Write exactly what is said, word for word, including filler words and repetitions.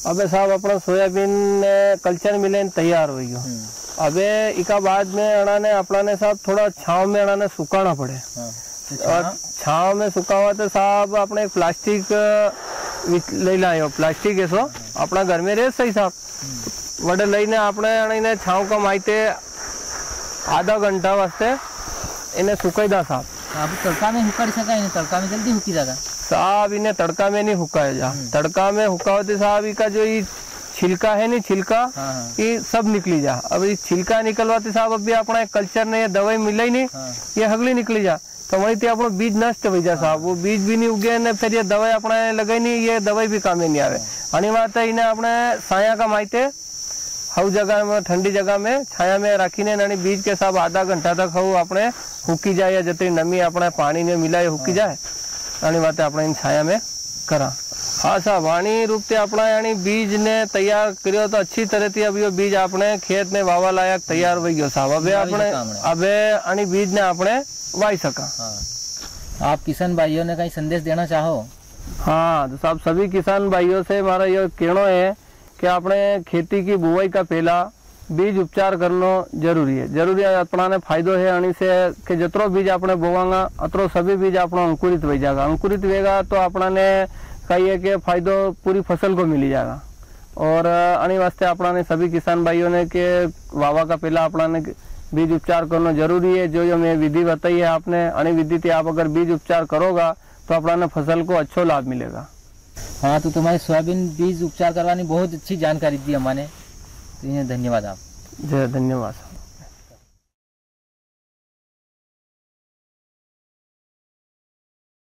अबे साहब अपना सोयाबीन कल्चर मिले तैयार हो गयो। अबे इका बाद में अड़ा ने अपना ने साहब थोड़ा छाव में अड़ा ने सुखाना पड़े। हाँ, तो और छाव में सुखा हुआ तो साहब अपने प्लास्टिक ले लायो, प्लास्टिक है सो अपना घर में रह सही साहब वडे लईने अपने अड़ीने छाव का माइते आधा घंटा वास्ते इन्हें सुखाई दा साहब। अब तड़का में हुक्का सका, इन्हें तड़का में जल्दी हुकी जाएगा साहब। इन्हें तड़का में नहीं हुकाया जा, तड़का में हुक्का होते साहब इका जो ये छिलका है नहीं छिलका ये सब निकली जा। अब ये छिलका निकलवाते साहब अभी अपना कल्चर ने ये दवाई मिला ही नहीं, ये हगली निकली जा तो वही तो अपना बीज नष्ट हो जा साहब। वो बीज भी नहीं उगे ने फिर ये दवाई अपने लगाई नहीं, ये दवाई भी काम में नहीं आवे। अनी बात है इन्हें अपने साया का माइते हऊ जगह में ठंडी जगह में छाया में रखी ने बीज के साहब आधा घंटा तक हऊ अपने हुकी जाए या जितनी नमी अपने पानी ने मिलाए हुकी जाए अनी बात अपने इन छाया में करा। हाँ साहब वाणी रूप से अपना यानी बीज ने तैयार करियो तो अच्छी तरह थी। अब यो बीज अपने खेत में वावा लायक तैयार हो गयो साहब। अबे अपने अबे अनी बीज ने अपने वाई सका। हाँ। आप किसान भाइयों ने कहीं संदेश देना चाहो? हाँ तो साहब सभी किसान भाइयों से हमारा ये कहना है कि अपने खेती की बुआई का पहला बीज उपचार करना जरूरी है। जरूरी है अपना ने फायदो है अणी से कि जितरो बीज अपने बोवांगा अतरो सभी बीज अपना अंकुरित हो जाएगा। अंकुरित होगा तो अपना ने कहिए कि फायदो पूरी फसल को मिल जाएगा। और अणी वास्ते अपना ने सभी किसान भाइयों ने के वावा का पहला अपना ने बीज उपचार करना जरूरी है। जो जो मैं विधि बताई है आपने अणी विधि थी आप अगर बीज उपचार करोगा तो अपना ने फसल को अच्छा लाभ मिलेगा। हाँ तो तुम्हारी सोयाबीन बीज उपचार करवानी बहुत अच्छी जानकारी दी हमारे, तो धन्यवाद आप। जय धन्यवाद।